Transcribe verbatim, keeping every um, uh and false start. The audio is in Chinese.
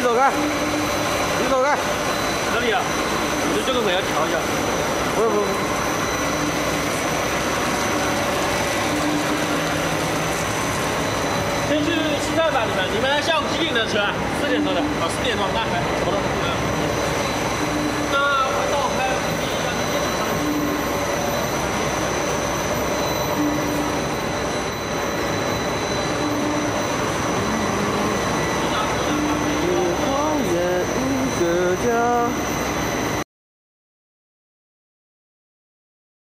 走开，你走开。 哪里啊？你这个门要调一下。 不是不是。 先去吃饭吧，你们。你们下午几点的车啊？四点多的。哦，四点多，那还好的。